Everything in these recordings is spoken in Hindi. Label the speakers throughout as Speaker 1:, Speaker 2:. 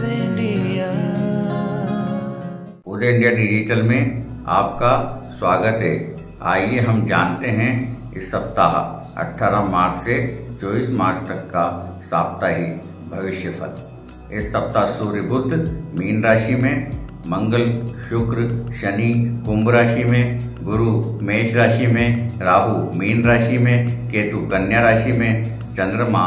Speaker 1: उदय इंडिया डिजिटल में आपका स्वागत है। आइए हम जानते हैं इस सप्ताह 18 मार्च से 24 मार्च तक का साप्ताहिक भविष्यफल। इस सप्ताह सूर्य बुध मीन राशि में, मंगल शुक्र शनि कुंभ राशि में, गुरु मेष राशि में, राहु मीन राशि में, केतु कन्या राशि में, चंद्रमा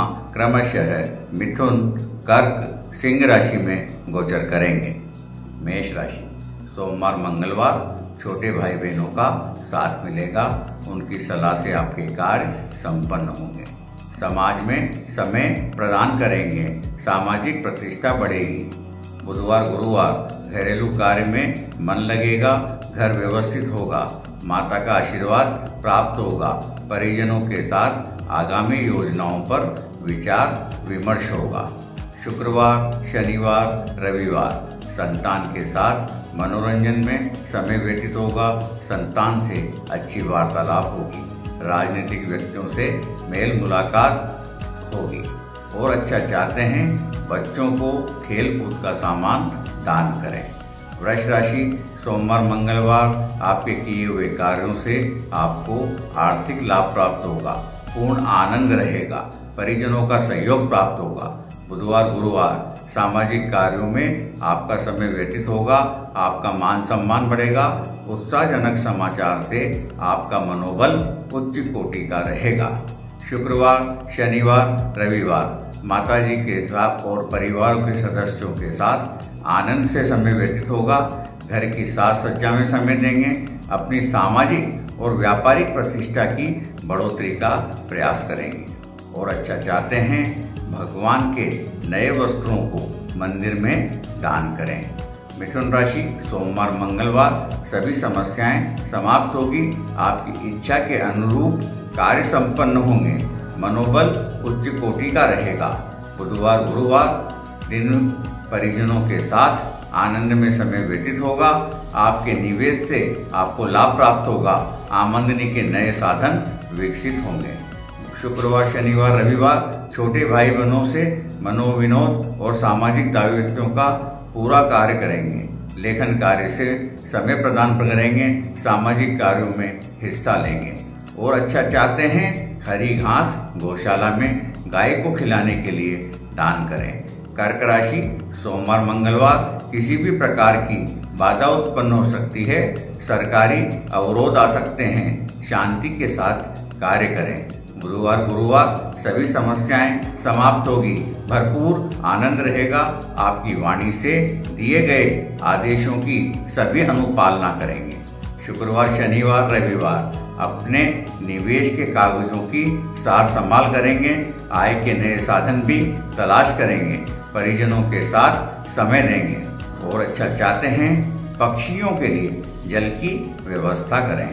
Speaker 1: क्रमशः मिथुन कर्क सिंह राशि में गोचर करेंगे। मेष राशि सोमवार मंगलवार छोटे भाई बहनों का साथ मिलेगा, उनकी सलाह से आपके कार्य संपन्न होंगे। समाज में समय प्रदान करेंगे, सामाजिक प्रतिष्ठा बढ़ेगी। बुधवार गुरुवार घरेलू कार्य में मन लगेगा, घर व्यवस्थित होगा, माता का आशीर्वाद प्राप्त होगा। परिजनों के साथ आगामी योजनाओं पर विचार विमर्श होगा। शुक्रवार शनिवार रविवार संतान के साथ मनोरंजन में समय व्यतीत होगा, संतान से अच्छी वार्तालाप होगी। राजनीतिक व्यक्तियों से मेल मुलाकात होगी। और अच्छा चाहते हैं बच्चों को खेल कूद का सामान दान करें। वृष राशि सोमवार मंगलवार आपके किए हुए कार्यों से आपको आर्थिक लाभ प्राप्त होगा, पूर्ण आनंद रहेगा, परिजनों का सहयोग प्राप्त होगा। बुधवार गुरुवार सामाजिक कार्यों में आपका समय व्यतीत होगा, आपका मान सम्मान बढ़ेगा। उत्साहजनक समाचार से आपका मनोबल उच्च कोटि का रहेगा। शुक्रवार शनिवार रविवार माताजी के साथ और परिवार के सदस्यों के साथ आनंद से समय व्यतीत होगा। घर की साज सज्जा में समय देंगे, अपनी सामाजिक और व्यापारिक प्रतिष्ठा की बढ़ोतरी का प्रयास करेंगे। और अच्छा चाहते हैं भगवान के नए वस्त्रों को मंदिर में दान करें। मिथुन राशि सोमवार मंगलवार सभी समस्याएं समाप्त होगी, आपकी इच्छा के अनुरूप कार्य संपन्न होंगे, मनोबल उच्च कोटि का रहेगा। बुधवार गुरुवार दिन परिजनों के साथ आनंद में समय व्यतीत होगा, आपके निवेश से आपको लाभ प्राप्त होगा, आमदनी के नए साधन विकसित होंगे। शुक्रवार शनिवार रविवार छोटे भाई बहनों से मनोविनोद और सामाजिक दायित्वों का पूरा कार्य करेंगे। लेखन कार्य से समय प्रदान करेंगे, सामाजिक कार्यों में हिस्सा लेंगे। और अच्छा चाहते हैं हरी घास गौशाला में गाय को खिलाने के लिए दान करें। कर्क राशि सोमवार मंगलवार किसी भी प्रकार की बाधा उत्पन्न हो सकती है, सरकारी अवरोध आ सकते हैं, शांति के साथ कार्य करें। बुधवार गुरुवार सभी समस्याएं समाप्त होगी, भरपूर आनंद रहेगा। आपकी वाणी से दिए गए आदेशों की सभी अनुपालना करेंगे। शुक्रवार शनिवार रविवार अपने निवेश के कागजों की सार संभाल करेंगे, आय के नए साधन भी तलाश करेंगे, परिजनों के साथ समय देंगे। और अच्छा चाहते हैं पक्षियों के लिए जल की व्यवस्था करें।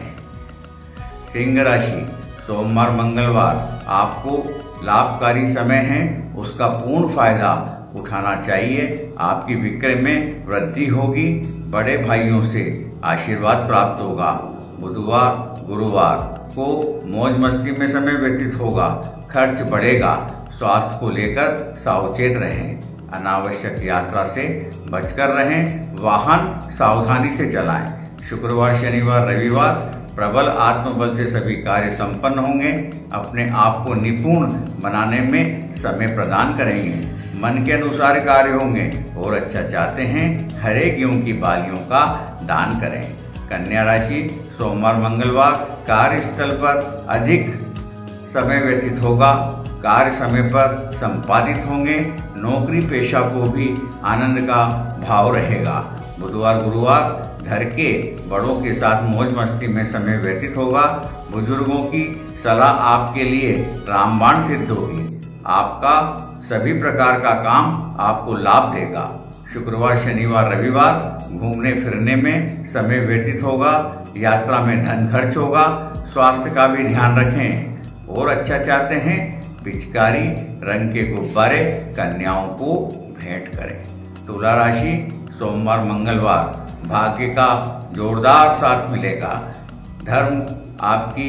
Speaker 1: सिंह राशि सोमवार मंगलवार आपको लाभकारी समय है, उसका पूर्ण फायदा उठाना चाहिए। आपकी विक्रय में वृद्धि होगी, बड़े भाइयों से आशीर्वाद प्राप्त होगा। बुधवार गुरुवार को मौज मस्ती में समय व्यतीत होगा, खर्च बढ़ेगा। स्वास्थ्य को लेकर सावचेत रहें, अनावश्यक यात्रा से बचकर रहें, वाहन सावधानी से चलाएं। शुक्रवार शनिवार रविवार प्रबल आत्मबल से सभी कार्य संपन्न होंगे, अपने आप को निपुण बनाने में समय प्रदान करेंगे, मन के अनुसार कार्य होंगे। और अच्छा चाहते हैं हरे गेहूं की बालियों का दान करें। कन्या राशि सोमवार मंगलवार कार्यस्थल पर अधिक समय व्यतीत होगा, कार्य समय पर संपादित होंगे, नौकरी पेशा को भी आनंद का भाव रहेगा। बुधवार गुरुवार घर के बड़ों के साथ मौज मस्ती में समय व्यतीत होगा, बुजुर्गों की सलाह आपके लिए रामबाण सिद्ध होगी। आपका सभी प्रकार का काम आपको लाभ देगा। शुक्रवार शनिवार रविवार घूमने फिरने में समय व्यतीत होगा, यात्रा में धन खर्च होगा, स्वास्थ्य का भी ध्यान रखें। और अच्छा चाहते हैं पिचकारी रंग के गुब्बारे कन्याओं को भेंट करें। तुला राशि सोमवार मंगलवार भाग्य का जोरदार साथ मिलेगा, धर्म आपकी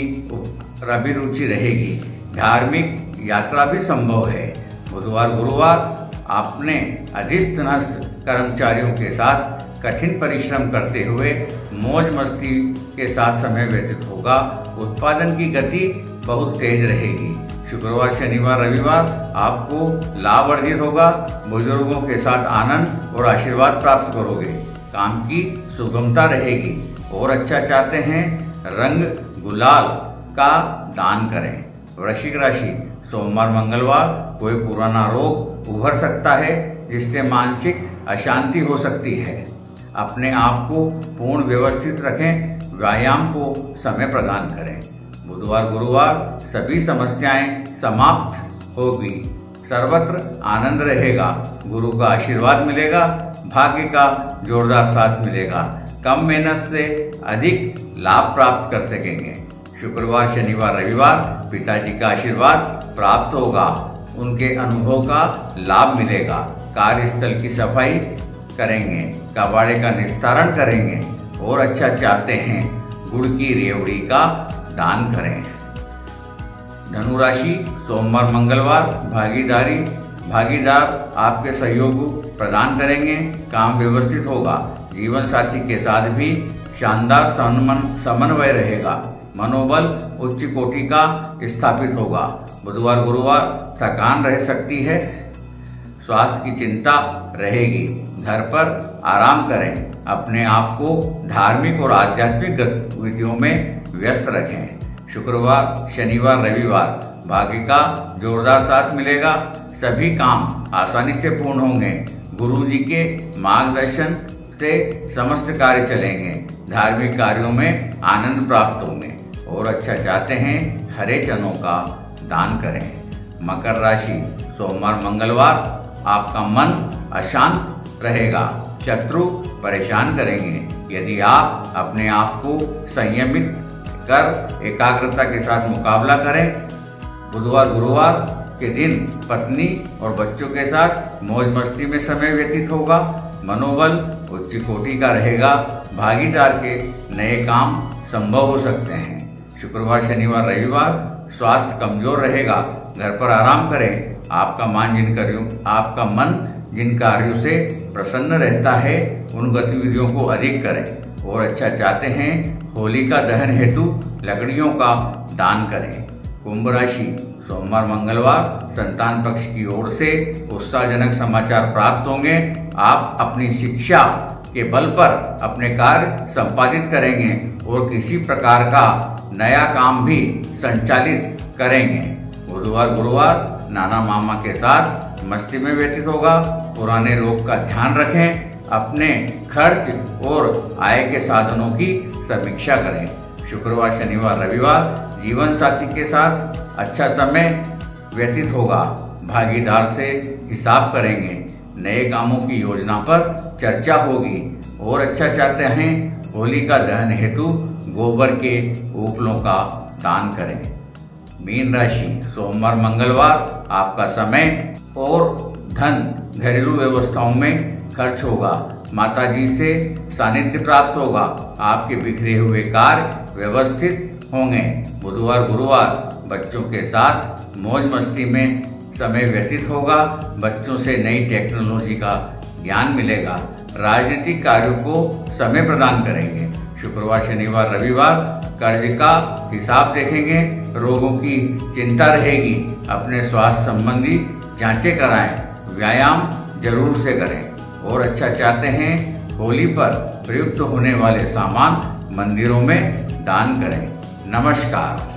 Speaker 1: अभिरुचि रहेगी, धार्मिक यात्रा भी संभव है। बुधवार गुरुवार अपने अधीनस्थ कर्मचारियों के साथ कठिन परिश्रम करते हुए मौज मस्ती के साथ समय व्यतीत होगा। उत्पादन की गति बहुत तेज रहेगी। शुक्रवार, शनिवार, रविवार आपको लाभ अर्जित होगा। बुजुर्गों के साथ आनंद और आशीर्वाद प्राप्त करोगे। काम की सुगमता रहेगी। और अच्छा चाहते हैं, रंग गुलाल का दान करें। वृश्चिक राशि, सोमवार, मंगलवार कोई पुराना रोग उभर सकता है जिससे मानसिक अशांति हो सकती है। अपने आप को पूर्ण व्यवस्थित रखें। व्यायाम को समय प्रदान करें। बुधवार, गुरुवार सभी समस्याएं समाप्त होगी। सर्वत्र आनंद रहेगा। गुरु का आशीर्वाद मिलेगा। भाग्य का जोरदार साथ मिलेगा। कम मेहनत से अधिक लाभ प्राप्त कर सकेंगे। शुक्रवार, शनिवार, रविवार पिताजी का आशीर्वाद प्राप्त होगा। उनके अनुभव का लाभ मिलेगा। कार्यस्थल की सफाई करेंगे। कबाड़े का निस्तारण करेंगे। और अच्छा चाहते हैं, गुड़ की रेवड़ी का दान करें। धनु राशि, सोमवार, मंगलवार भागीदार आपके सहयोग प्रदान करेंगे। काम व्यवस्थित होगा। जीवन साथी के साथ भी शानदार समन्वय रहेगा। मनोबल उच्च कोटि का स्थापित होगा। बुधवार, गुरुवार थकान रह सकती है। स्वास्थ्य की चिंता रहेगी। घर पर आराम करें। अपने आप को धार्मिक और आध्यात्मिक गतिविधियों में व्यस्त रखें। शुक्रवार, शनिवार, रविवार भाग्य का जोरदार साथ मिलेगा। सभी काम आसानी से पूर्ण होंगे। गुरुजी के मार्गदर्शन से समस्त कार्य चलेंगे। धार्मिक कार्यों में आनंद प्राप्त होंगे। और अच्छा चाहते हैं, हरे चनों का दान करें। मकर राशि, सोमवार, मंगलवार आपका मन अशांत रहेगा। शत्रु परेशान करेंगे। यदि आप अपने आप को संयमित कर एकाग्रता के साथ मुकाबला करें। बुधवार, गुरुवार के दिन पत्नी और बच्चों के साथ मौज मस्ती में समय व्यतीत होगा। मनोबल उच्च कोटि का रहेगा। भागीदार के नए काम संभव हो सकते हैं। शुक्रवार, शनिवार, रविवार स्वास्थ्य कमजोर रहेगा। घर पर आराम करें। आपका मन जिन कार्यों से प्रसन्न रहता है उन गतिविधियों को अधिक करें। और अच्छा चाहते हैं, होलिका दहन हेतु लकड़ियों का दान करें। कुंभ राशि, सोमवार, मंगलवार संतान पक्ष की ओर से उत्साहजनक समाचार प्राप्त होंगे। आप अपनी शिक्षा के बल पर अपने कार्य संपादित करेंगे और किसी प्रकार का नया काम भी संचालित करेंगे। बुधवार, गुरुवार नाना मामा के साथ मस्ती में व्यतीत होगा। पुराने रोग का ध्यान रखें। अपने खर्च और आय के साधनों की समीक्षा करें। शुक्रवार, शनिवार, रविवार जीवन साथी के साथ अच्छा समय व्यतीत होगा। भागीदार से हिसाब करेंगे। नए कामों की योजना पर चर्चा होगी। और अच्छा चाहते हैं, होलिका दहन हेतु गोबर के उपलों का दान करें। मीन राशि, सोमवार, मंगलवार आपका समय और धन घरेलू व्यवस्थाओं में खर्च होगा। माताजी से सानिध्य प्राप्त होगा। आपके बिखरे हुए कार्य व्यवस्थित होंगे। बुधवार, गुरुवार बच्चों के साथ मौज मस्ती में समय व्यतीत होगा। बच्चों से नई टेक्नोलॉजी का ज्ञान मिलेगा। राजनीतिक कार्यों को समय प्रदान करेंगे। शुक्रवार, शनिवार, रविवार कर्ज का हिसाब देखेंगे। रोगों की चिंता रहेगी। अपने स्वास्थ्य संबंधी जांचें कराएं। व्यायाम जरूर से करें। और अच्छा चाहते हैं, होली पर प्रयुक्त होने वाले सामान मंदिरों में दान करें। नमस्कार।